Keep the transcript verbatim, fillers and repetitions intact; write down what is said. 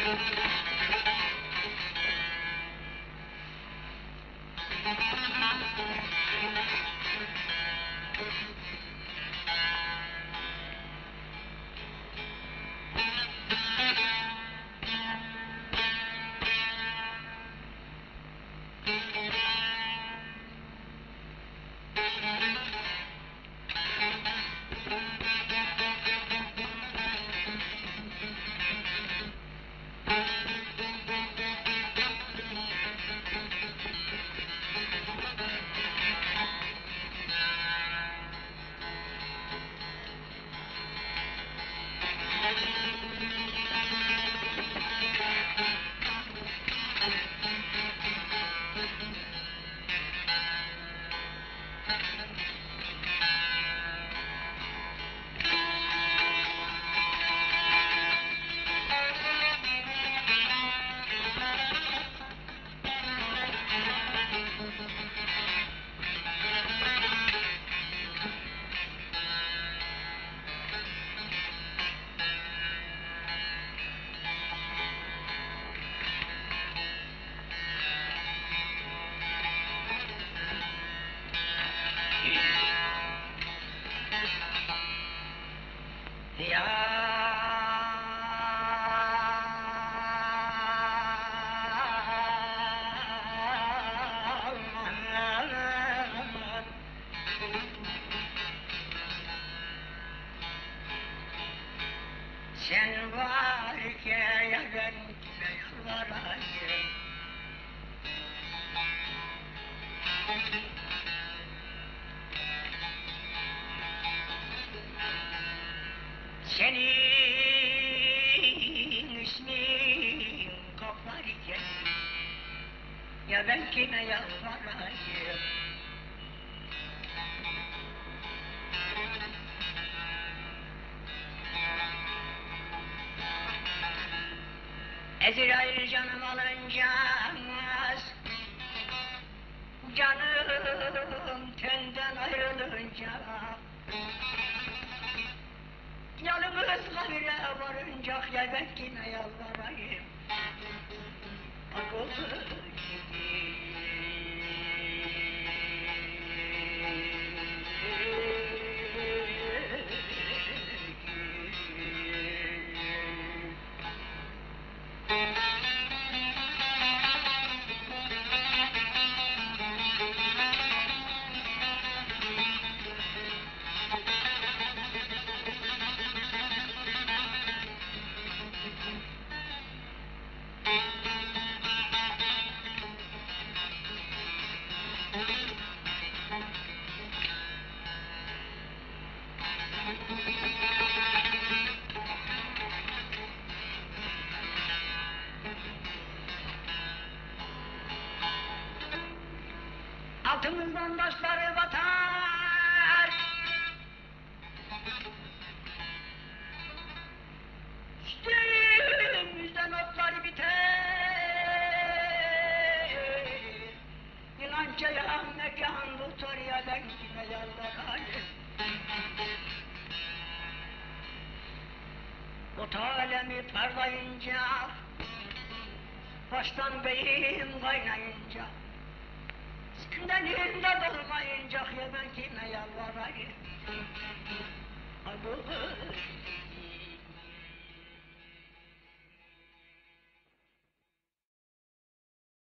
Sen varken ya ben kime yalvarayım? Senin ismin kapar iken ya ben kime yalvarayım? Ezrail canım alınca canım tenden ayrılınca yalnız kabire varınca ya ben kime yalvarayım? Akıl gibi altımızdan taşları batar, üstümüzden otlar biter. İnancaya mekan tutar ya ben kime yalvarayım? Ot alemi parlayınca, baştan beyim kaynayınca, senden elimde dolmayınca ya ben kime yalvarayım? Ay bu